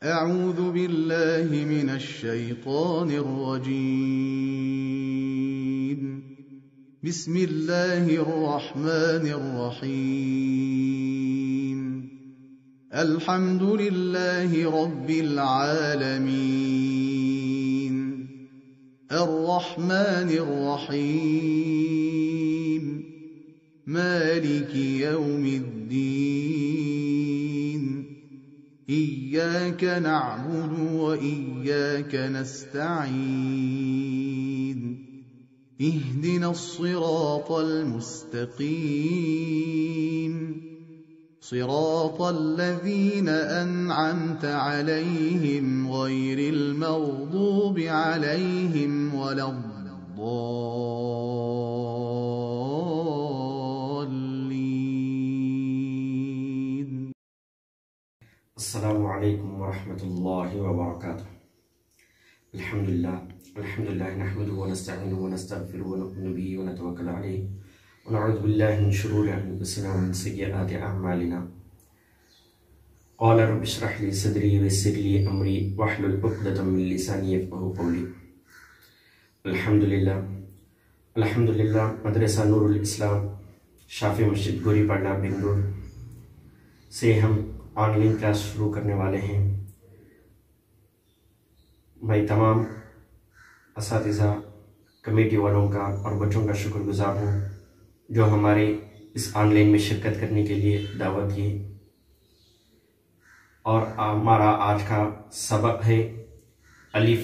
أعوذ بالله من الشيطان الرجيم. بسم الله الرحمن الرحيم. الحمد لله رب العالمين. الرحمن الرحيم. مالك يوم الدين. إياك نعبد وإياك نستعين. اهدنا الصراط المستقيم. صراط الذين أنعمت عليهم غير المغضوب عليهم ولا الضالين. السلام علیکم ورحمۃ اللہ وبرکاتہ. الحمد للہ نحمده ونستعینه ونستغفره ونؤمن به ونتوکل علیہ ونعوذ باللہ من شرور انفسنا ومن سیئات اعمالنا. قال رب اشرح لي صدری ويسر لي امری واحلل عقدۃ من لسانی یفقهوا قولی. الحمدللہ مدرسہ نور الاسلام شافی مسجد گوری پاڑہ بنگلور سے ہم آن لائن کلاس شروع کرنے والے ہیں. میں تمام اساتذہ کمیٹی والوں کا اور بچوں کا شکر گزار ہوں جو ہمارے اس آن لائن میں شرکت کرنے کے لیے دعوت کی. اور ہمارا آج کا سبق ہے الف.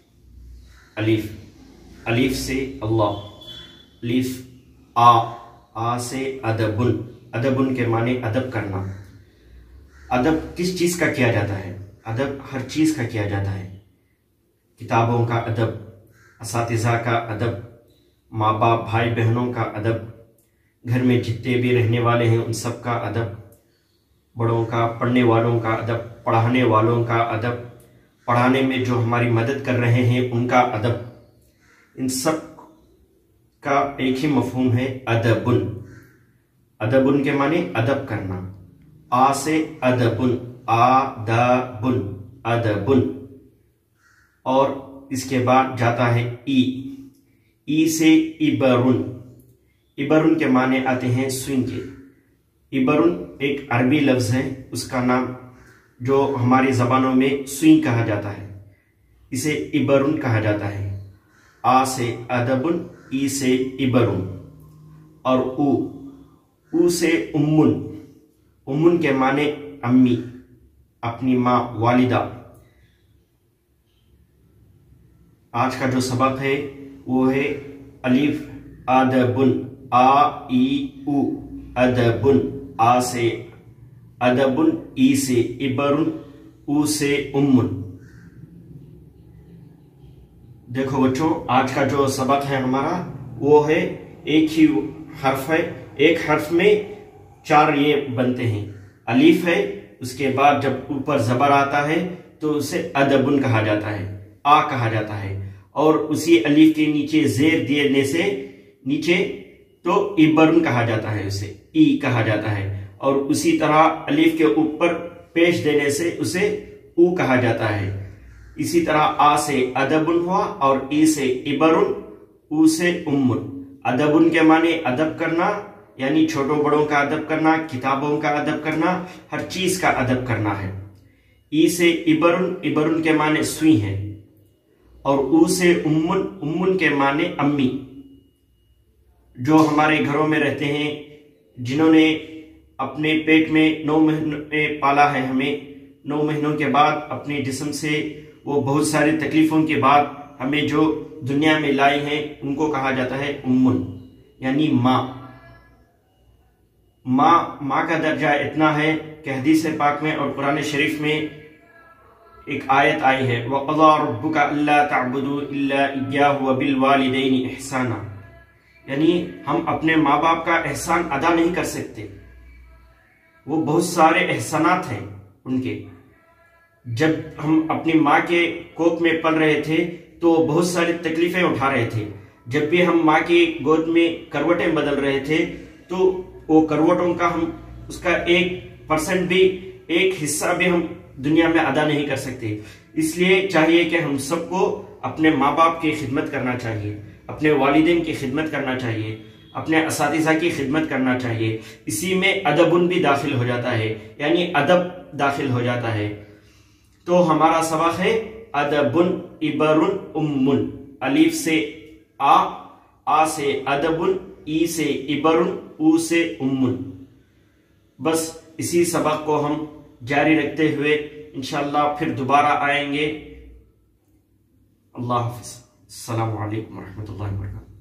الف سے اللہ، الف آ سے ادبن. ادبن کے معنی ادب کرنا. ادب کس چیز کا کیا جاتا ہے؟ ادب ہر چیز کا کیا جاتا ہے. کتابوں کا ادب، اساتذہ کا ادب، ماں باپ بھائی بہنوں کا ادب، گھر میں جتنے بھی رہنے والے ہیں ان سب کا ادب، بڑوں کا، پڑھنے والوں کا ادب، پڑھانے والوں کا ادب، پڑھانے میں جو ہماری مدد کر رہے ہیں ان کا ادب. ان سب کا ایک ہی مفہوم ہے ادبن. ادبن کے معنی ادب کرنا. آ سے ادبن، آدبن، ادبن. اور اس کے بعد جاتا ہے ای سے ابرن. ابرن کے معنی آتے ہیں سوئیں کے. ابرن ایک عربی لفظ ہے، اس کا نام جو ہماری زبانوں میں سوئیں کہا جاتا ہے اسے ابرن کہا جاتا ہے. آ سے ادبن، ای سے ابرن. اور او سے امن. امن کے معنی امی، اپنی ماں، والدہ. آج کا جو سبق ہے وہ ہے الف ادبن، آ ای او ادبن. آ سے ادبن، ای سے ابرن، او سے امن. دیکھو بچوں، آج کا جو سبق ہے ہمارا وہ ہے ایک ہی حرف ہے. ایک حرف میں 4 یہ بنتے ہیں. الف ہے، اس کے بعد جب اوپر زبر آتا ہے تو اسے ادبن کہا جاتا ہے، آ کہا جاتا ہے. اور اسی الف کے نیچے زیر دینے سے نیچے تو ابرن کہا جاتا ہے، اسے ای کہا جاتا ہے. اور اسی طرح الف کے اوپر پیش دینے سے اسے او کہا جاتا ہے. اسی طرح آ سے ادبن ہوا اور ای سے ابرن، او سے امن. ادبن کے معنی ادب کرنا، یعنی چھوٹوں بڑوں کا ادب کرنا، کتابوں کا ادب کرنا، ہر چیز کا ادب کرنا ہے. ای سے ابرن، ابرن کے معنی سوئی ہے. اور او سے امن، امن کے معنی امی. جو ہمارے گھروں میں رہتے ہیں، جنہوں نے اپنے پیٹ میں 9 مہینے پالا ہے ہمیں، 9 مہینوں کے بعد اپنے جسم سے وہ بہت ساری تکلیفوں کے بعد ہمیں جو دنیا میں لائی ہیں ان کو کہا جاتا ہے امن، یعنی ماں. ماں کا درجہ اتنا ہے کہ حدیث پاک میں اور قرآن شریف میں ایک آیت آئی ہے وَقَضَى رَبُّكَ أَلَّا تَعْبُدُوا إِلَّا إِيَّاهُ وَبِالْوَالِدَيْنِ إِحْسَانًا. یعنی ہم اپنے ماں باپ کا احسان ادا نہیں کر سکتے. وہ بہت سارے احسانات ہیں ان کے. جب ہم اپنی ماں کے کوکھ میں پل رہے تھے تو بہت ساری تکلیفیں اٹھا رہے تھے. جب بھی ہم ماں کی گود میں کروٹیں بدل رہے تھے تو وہ کروٹوں کا ہم اس کا 1% بھی، ایک حصہ بھی ہم دنیا میں ادا نہیں کر سکتے. اس لیے چاہیے کہ ہم سب کو اپنے ماں باپ کی خدمت کرنا چاہیے، اپنے والدین کی خدمت کرنا چاہیے، اپنے اساتذہ کی خدمت کرنا چاہیے. اسی میں ادب بھی داخل ہو جاتا ہے، یعنی ادب داخل ہو جاتا ہے. تو ہمارا سبق ہے ادب عبر ام، الف سے آ سے ادب، ای سے عبر، او سے ام. بس اسی سبق کو ہم جاری رکھتے ہوئے انشاءاللہ پھر دوبارہ آئیں گے. اللہ حافظ. السلام علیکم ورحمۃ اللہ وبرکاتہ.